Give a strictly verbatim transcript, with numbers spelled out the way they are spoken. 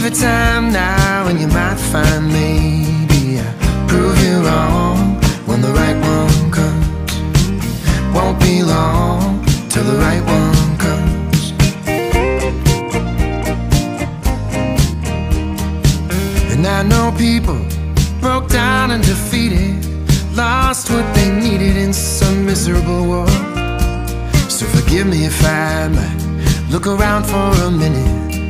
give it time now, and you might find maybe I prove you wrong when the right one comes. Won't be long till the right one comes. And I know people broke down and defeated, lost what they needed in some miserable war. So forgive me if I might look around for a minute